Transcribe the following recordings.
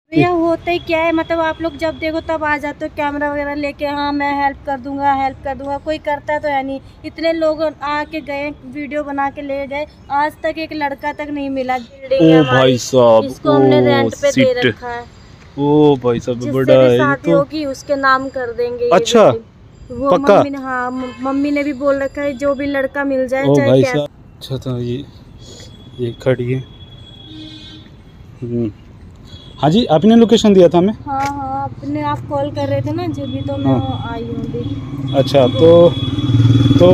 भैया होता ही क्या है, मतलब आप लोग जब देखो तब आ जाते हो कैमरा वगैरह लेके, हाँ मैं हेल्प कर दूंगा, कोई करता है तो है नहीं। इतने लोग आके गए, वीडियो बना के ले गए, आज तक एक लड़का तक नहीं मिला। ओ भाई साहब, इसको हमने रेंट पे दे रखा है। ओ भाई साहब, बड़ा जिससे भी है शादी तो। होगी उसके नाम कर देंगे। अच्छा, वो पक्का? मम्मी ने, हाँ मम्मी ने भी बोल रखा है जो भी लड़का मिल जाए ओ चाहे भाई कैसा। साहब, अच्छा तो ये खड़ी है। हाँ जी, आपने लोकेशन दिया था हमें। हाँ अपने आप कॉल कर रहे थे ना जब भी, तो मैं आई हूँ अभी। अच्छा तो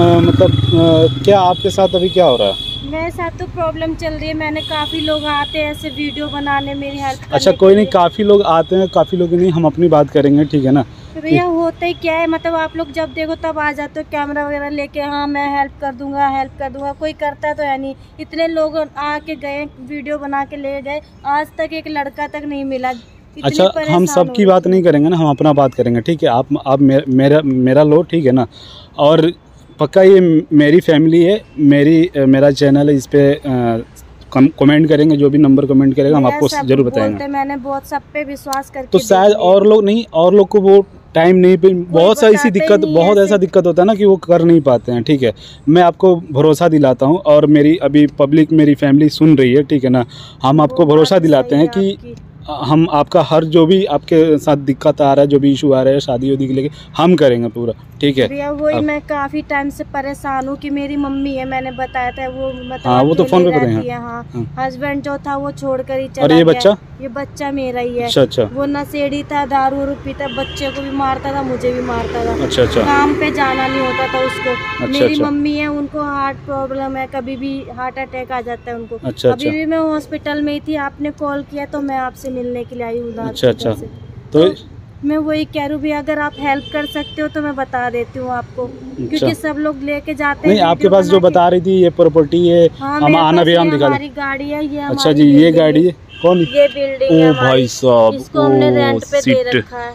मतलब क्या आपके साथ अभी क्या हो रहा है? मेरे साथ तो प्रॉब्लम चल रही है। मैंने काफ़ी लोग आते हैं ऐसे वीडियो बनाने, मेरी हेल्प करने। अच्छा कोई नहीं, काफ़ी लोग आते हैं, काफ़ी लोग नहीं, हम अपनी बात करेंगे, ठीक है ना। तो भैया होता ही क्या है, मतलब आप लोग जब देखो तब आ जाते हो कैमरा वगैरह लेके, हाँ मैं हेल्प कर दूंगा, कोई करता है तो है नहीं। इतने लोग आके गए, वीडियो बना के ले गए, आज तक एक लड़का तक नहीं मिला। अच्छा हम सबकी बात नहीं करेंगे ना, हम अपना बात करेंगे, ठीक है। आप मेरा लो, ठीक है ना। और पक्का ये मेरी फैमिली है, मेरा चैनल है, इस पर कमेंट करेंगे, जो भी नंबर कमेंट करेगा हम आपको जरूर बताएंगे। मैंने बहुत सब पे विश्वास करके तो शायद और लोग को वो टाइम नहीं पे, बहुत सारी ऐसी दिक्कत, बहुत ऐसा दिक्कत होता है ना कि वो कर नहीं पाते हैं, ठीक है। मैं आपको भरोसा दिलाता हूँ, और मेरी अभी पब्लिक, मेरी फैमिली सुन रही है, ठीक है ना। हम आपको भरोसा दिलाते हैं कि हम आपका हर जो भी आपके साथ दिक्कत आ रहा है, जो भी इशू आ रहा है शादी वादी के लेके, हम करेंगे पूरा, ठीक है। भैया वही मैं काफी टाइम से परेशान हूँ कि मेरी मम्मी है, मैंने बताया था वो, मतलब हाँ वो तो फोन पे बताएंगे। हाँ हस्बैंड जो था वो छोड़कर ही चला और ये बच्चा मेरा ही है। अच्छा वो नशेड़ी था, दारू वारू पीता, बच्चे को भी मारता था, मुझे भी मारता था। अच्छा काम पे जाना नहीं होता था उसको। मेरी मम्मी है, उनको हार्ट प्रॉब्लम है, कभी भी हार्ट अटैक आ जाता है उनको। अभी भी मैं हॉस्पिटल में ही थी, आपने कॉल किया तो मैं आपसे मिलने के लिए आई हूँ। अच्छा तो मैं वही कह रही हूँ भी, अगर आप हेल्प कर सकते हो तो मैं बता देती हूँ आपको, क्योंकि सब लोग लेके जाते हैं। नहीं आपके पास जो बता रही थी ये प्रॉपर्टी है, हम आना भी हम दिखा, हमारी गाड़ी है ये। अच्छा जी, ये गाड़ी है कौन? ये बिल्डिंग है भाई साहब, इसको हमने रेंट पे दे रखा है।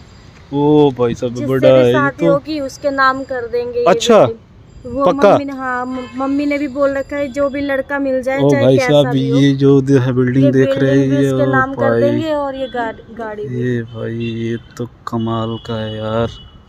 ओ भाई साहब, बड़ा है शादी होगी उसके नाम कर देंगे। अच्छा वो मम्मी ने, हाँ मम्मी ने भी बोल रखा है जो भी लड़का मिल जाए ओ चाहे भाई कैसा साहब, भी हो, ये जो है बिल्डिंग देख रहे हैं, ये इसके नाम कर देंगे। और ये गाड़ी ये भाई, ये तो कमाल का है यार,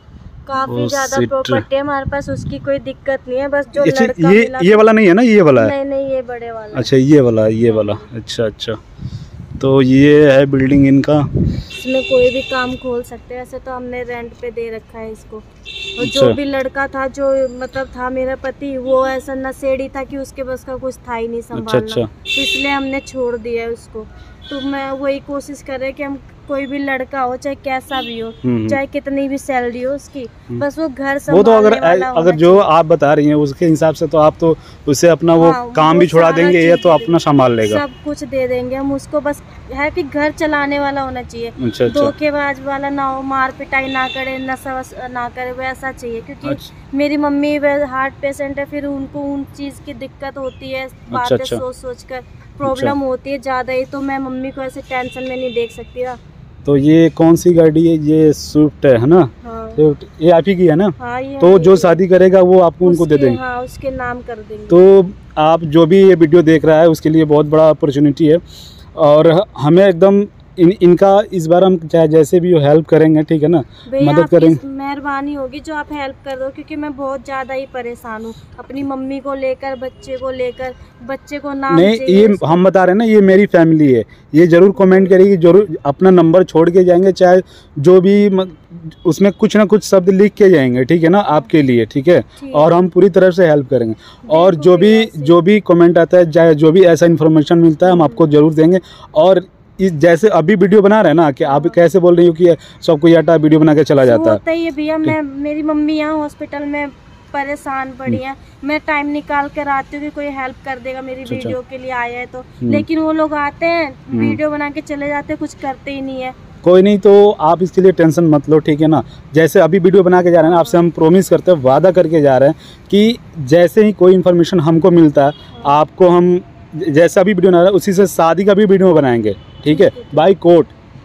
काफी ज्यादा प्रॉपर्टी है हमारे पास, उसकी कोई दिक्कत नहीं है। बस जो लड़का ये वाला नहीं है ना, ये वाला है? नहीं ये बड़े वाला। अच्छा ये वाला अच्छा तो ये है बिल्डिंग इनका, इसमें कोई भी काम खोल सकते हैं। ऐसे तो हमने रेंट पे दे रखा है इसको। और जो भी लड़का था, जो मतलब था मेरा पति, वो ऐसा नशेड़ी था कि उसके बस का कुछ था ही नहीं संभालना। तो इसलिए हमने छोड़ दिया है उसको। तो मैं वही कोशिश कर रहे कि हम कोई भी लड़का हो, चाहे कैसा भी हो, चाहे कितनी भी सैलरी हो उसकी, बस वो घर वो तो अगर जो आप बता रही हैं उसके हिसाब से, तो आप तो उससे अपना वो काम भी छुड़ा देंगे, ये तो अपना संभाल लेगा, सब कुछ दे देंगे हम उसको। बस है कि घर चलाने वाला होना चाहिए, धोखेबाज वाला ना हो, मार पिटाई ना करे, नशा ना करे, वैसा चाहिए। क्योंकि मेरी मम्मी हार्ट पेशेंट है, फिर उनको उन चीज की दिक्कत होती है, बातें सोच कर प्रॉब्लम होती है ज्यादा ही, तो मैं मम्मी को ऐसे टेंशन में नहीं देख सकती ना। तो ये कौन सी गाड़ी है? ये स्विफ्ट है ना? हाँ। ये आप ही की है ना? हाँ, तो जो शादी करेगा वो आपको उनको दे देंगे? हाँ, उसके नाम कर देंगे। तो आप जो भी ये वीडियो देख रहा है उसके लिए बहुत बड़ा अपॉर्चुनिटी है, और हमें एकदम इनका इस बार हम चाहे जैसे भी हेल्प करेंगे, ठीक है ना, मदद करेंगे। मेहरबानी होगी जो आप हेल्प कर दो, क्योंकि मैं बहुत ज़्यादा ही परेशान हूँ अपनी मम्मी को लेकर, बच्चे को लेकर। बच्चे को नाम नहीं, ये हम बता रहे हैं ना, ये मेरी फैमिली है। ये जरूर कमेंट करेगी, जरूर अपना नंबर छोड़ के जाएंगे, चाहे जो भी उसमें कुछ ना कुछ शब्द लिख के जाएंगे, ठीक है ना, आपके लिए, ठीक है। और हम पूरी तरह से हेल्प करेंगे, और जो भी कमेंट आता है, चाहे जो भी ऐसा इन्फॉर्मेशन मिलता है, हम आपको जरूर देंगे। और जैसे अभी वीडियो बना रहे हैं ना, कि आप कैसे बोल रही हो कि सब कोई आटा वीडियो बना के चला जाता है। होता ही है भैया, मेरी मम्मी यहाँ हॉस्पिटल में परेशान पड़ी है, मैं टाइम निकाल कर आती हूँ कि कोई हेल्प कर देगा, मेरी वीडियो के लिए आया है तो। लेकिन वो लोग आते हैं, वीडियो बना के चले जाते हैं, कुछ करते ही नहीं है। कोई नहीं, तो आप इसके लिए टेंशन मत लो, ठीक है ना। जैसे अभी वीडियो बना के जा रहे हैं ना, आपसे हम प्रॉमिस करते हैं, वादा करके जा रहे हैं कि जैसे ही कोई इन्फॉर्मेशन हमको मिलता है, आपको हम जैसा भी वीडियो बना रहे हैं उसी से शादी का भी वीडियो बनाएंगे, ठीक है, बाय कोर्ट,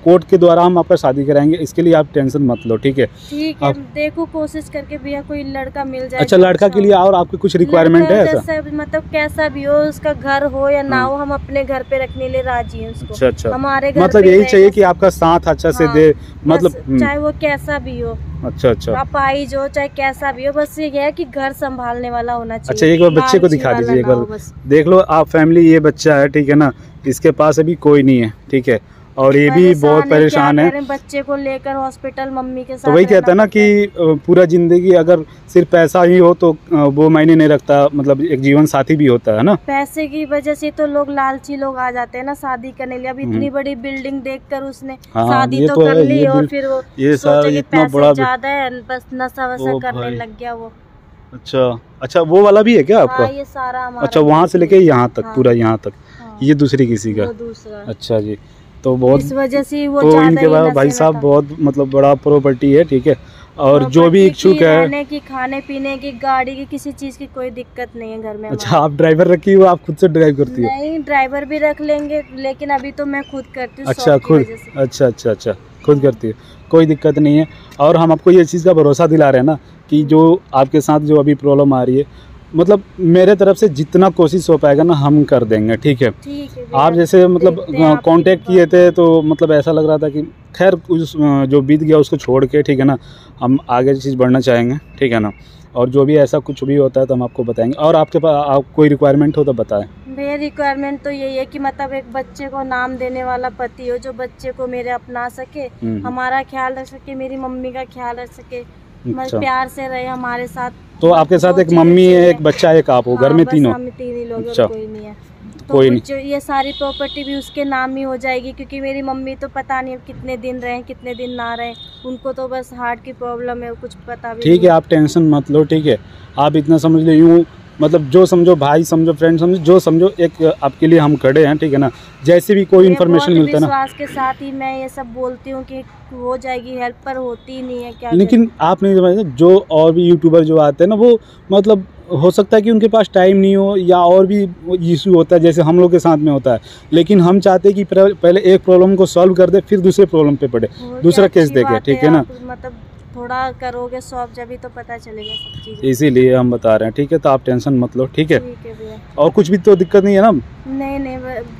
कोर्ट के द्वारा हम आपका शादी कराएंगे, इसके लिए आप टेंशन मत लो, ठीक है। ठीक है, देखो कोशिश करके भैया कोई लड़का मिल जाए। अच्छा, लड़का के लिए और आपकी कुछ रिक्वायरमेंट है ऐसा? मतलब कैसा भी हो, उसका घर हो या ना हो, हम अपने घर पे रखने लिए राजी हैं उसको। अच्छा अच्छा, हमारे घर मतलब यही चाहिए कि आपका साथ अच्छा से दे, मतलब चाहे वो कैसा भी हो। अच्छा अच्छा, आप आई जो चाहे कैसा भी हो, बस ये है कि घर संभालने वाला होना चाहिए। अच्छा, एक बार बच्चे को दिखा दीजिए, एक बार देख लो आप फैमिली, ये बच्चा है, ठीक है ना, इसके पास अभी कोई नहीं है, ठीक है, और ये भी बहुत परेशान है बच्चे को लेकर हॉस्पिटल मम्मी के साथ। तो वही कहता है ना कि पूरा जिंदगी अगर सिर्फ पैसा ही हो तो वो मायने नहीं रखता, मतलब एक जीवन साथी भी होता है ना। पैसे की वजह से तो लोग लालची लोग आ जाते हैं ना शादी करने लिए। अब इतनी बड़ी बिल्डिंग देखकर उसने शादी तो कर ली, और फिर वो ये सोचा कि पैसे ज्यादा है, बस नशा वशा करने लग गया वो। अच्छा अच्छा, वो वाला भी है क्या आपका? ये सारा हमारा। अच्छा, वहाँ से लेके यहाँ तक, पूरा यहाँ तक, ये दूसरी किसी का? दूसरा। अच्छा जी, तो बहुत इस वजह से वो तो इनके बाद भाई साहब बहुत मतलब बड़ा प्रॉपर्टी है, ठीक है, और जो भी इच्छुक है, रहने की, खाने पीने की, गाड़ी की, किसी चीज की कोई दिक्कत नहीं है घर में। अच्छा, आप ड्राइवर रखी हो, आप खुद से ड्राइव करती हो? नहीं, ड्राइवर भी रख लेंगे, लेकिन अभी तो मैं खुद करती हूँ। अच्छा, खुद? अच्छा अच्छा अच्छा, खुद करती है, कोई दिक्कत नहीं है। और हम आपको ये चीज़ का भरोसा दिला रहे हैं ना कि जो आपके साथ जो अभी प्रॉब्लम आ रही है, मतलब मेरे तरफ से जितना कोशिश हो पाएगा ना हम कर देंगे, ठीक है। आप जैसे मतलब कांटेक्ट किए थे तो मतलब ऐसा लग रहा था कि खैर उस जो बीत गया उसको छोड़ के, ठीक है ना, हम आगे चीज़ बढ़ना चाहेंगे, ठीक है ना, और जो भी ऐसा कुछ भी होता है तो हम आपको बताएंगे। और आपके पास आप कोई रिक्वायरमेंट हो तो बताएं। मेरी रिक्वायरमेंट तो यही है कि मतलब एक बच्चे को नाम देने वाला पति हो, जो बच्चे को मेरे अपना सके, हमारा ख्याल रख सके, मेरी मम्मी का ख्याल रख सके, प्यार से रहे हमारे साथ। तो आपके साथ एक मम्मी है, एक बच्चा, एक आप हो, घर में तीनों? हम तीन ही लोग, अच्छा, कोई नहीं है। तो कोई नहीं। ये सारी प्रॉपर्टी भी उसके नाम ही हो जाएगी, क्योंकि मेरी मम्मी तो पता नहीं कितने दिन रहे कितने दिन ना रहे, उनको तो बस हार्ट की प्रॉब्लम है, कुछ पता भी। ठीक है, आप टेंशन मत लो, ठीक है, आप इतना समझ लो, यूँ मतलब जो समझो, भाई समझो, फ्रेंड समझो, जो समझो, एक आपके लिए हम खड़े हैं, ठीक है ना। जैसे भी कोई इन्फॉर्मेशन मिलता है ना, विश्वास के साथ ही मैं ये सब बोलती हूँ कि हो जाएगी हेल्प, पर होती नहीं है। क्या लेकिन आप नहीं समझते, जो और भी यूट्यूबर जो आते हैं ना, वो मतलब हो सकता है कि उनके पास टाइम नहीं हो या और भी इशू होता है, जैसे हम लोग के साथ में होता है, लेकिन हम चाहते हैं कि पहले एक प्रॉब्लम को सॉल्व कर दे, फिर दूसरे प्रॉब्लम पे पड़े, दूसरा केस देखे, ठीक है ना। मतलब थोड़ा करोगे सॉल्व, जब तो पता चलेगा सब चीज़, इसीलिए हम बता रहे हैं, ठीक है। तो आप टेंशन मत लो, ठीक है। भैया। और कुछ भी तो दिक्कत नहीं है ना? नहीं,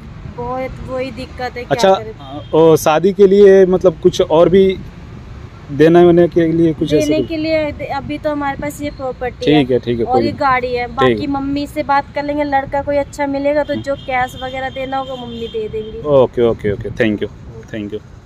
बहुत वही दिक्कत है। अच्छा, और शादी के लिए मतलब कुछ और भी देने होने के लिए कुछ देने के लिए अभी तो हमारे पास ये प्रॉपर्टी ठीक है और ये गाड़ी है, बाकी मम्मी से बात कर लेंगे, लड़का कोई अच्छा मिलेगा तो जो कैश वगैरह देना होगा मम्मी दे देंगी। Okay, thank you.